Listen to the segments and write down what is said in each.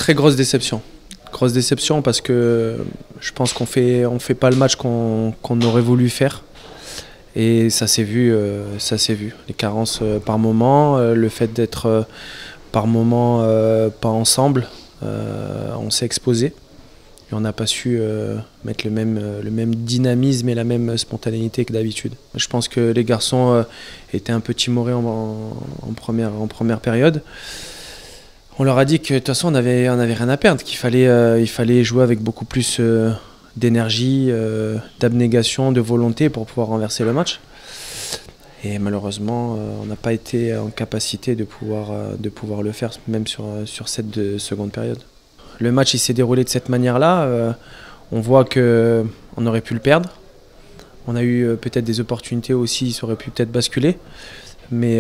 Très grosse déception. Grosse déception parce que je pense qu'on fait pas le match qu'on aurait voulu faire. Et ça s'est vu, Les carences par moment, le fait d'être par moment pas ensemble, on s'est exposé. Et on n'a pas su mettre le même dynamisme et la même spontanéité que d'habitude. Je pense que les garçons étaient un peu timorés en première période. On leur a dit que de toute façon on avait rien à perdre, qu'il fallait jouer avec beaucoup plus d'énergie, d'abnégation, de volonté pour pouvoir renverser le match. Et malheureusement, on n'a pas été en capacité de pouvoir le faire, même sur cette seconde période. Le match il s'est déroulé de cette manière-là. On voit qu'on aurait pu le perdre. On a eu peut-être des opportunités aussi, ça aurait pu peut-être basculer. Mais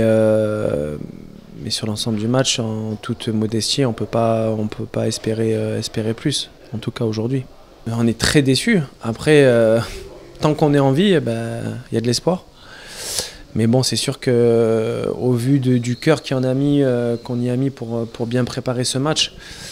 sur l'ensemble du match, en toute modestie, on peut pas espérer plus, en tout cas aujourd'hui. On est très déçus. Après, tant qu'on est en vie, y a de l'espoir. Mais bon, c'est sûr qu'au vu du cœur qu'on y a mis pour bien préparer ce match,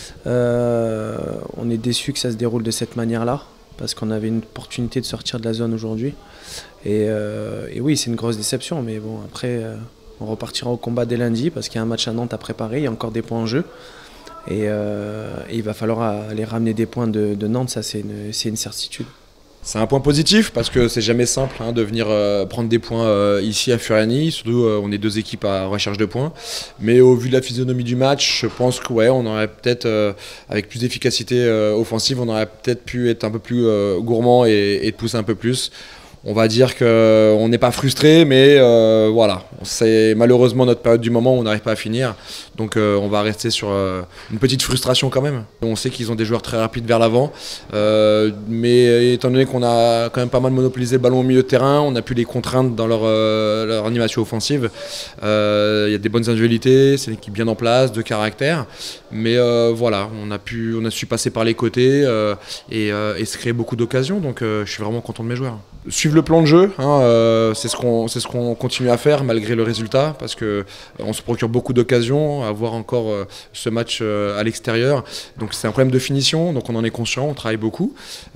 on est déçus que ça se déroule de cette manière-là, parce qu'on avait une opportunité de sortir de la zone aujourd'hui. Et oui, c'est une grosse déception, mais bon, après, on repartira au combat dès lundi, parce qu'il y a un match à Nantes à préparer, il y a encore des points en jeu. Et il va falloir aller ramener des points de Nantes, ça c'est une certitude. C'est un point positif parce que c'est jamais simple de venir prendre des points ici à Furiani. Surtout, on est deux équipes à recherche de points. Mais au vu de la physionomie du match, je pense que on aurait peut-être, avec plus d'efficacité offensive, on aurait peut-être pu être un peu plus gourmand et pousser un peu plus. On va dire qu'on n'est pas frustré, mais voilà, c'est malheureusement notre période du moment où on n'arrive pas à finir. Donc on va rester sur une petite frustration quand même. On sait qu'ils ont des joueurs très rapides vers l'avant, mais étant donné qu'on a quand même pas mal monopolisé le ballon au milieu de terrain, on a pu les contraindre dans leur animation offensive. Il y a des bonnes individualités, c'est une équipe bien en place, de caractère. Mais voilà, on a su passer par les côtés et se créer beaucoup d'occasions. Donc je suis vraiment content de mes joueurs. Suivre le plan de jeu, c'est ce qu'on continue à faire malgré le résultat, parce qu'on se procure beaucoup d'occasions, à voir encore ce match à l'extérieur. Donc c'est un problème de finition, donc on en est conscient, on travaille beaucoup.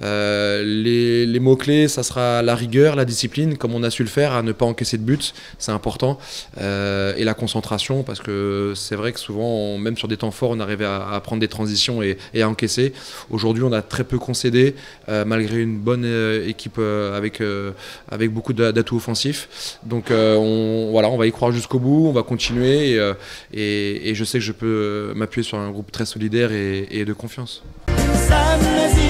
Les mots-clés, ça sera la rigueur, la discipline, comme on a su le faire, à ne pas encaisser de buts, c'est important. Et la concentration, parce que c'est vrai que souvent, même sur des temps forts, on arrivait à prendre des transitions et à encaisser. Aujourd'hui, on a très peu concédé, malgré une bonne équipe avec beaucoup d'atouts offensifs. Donc on va y croire jusqu'au bout, on va continuer et je sais que je peux m'appuyer sur un groupe très solidaire et de confiance.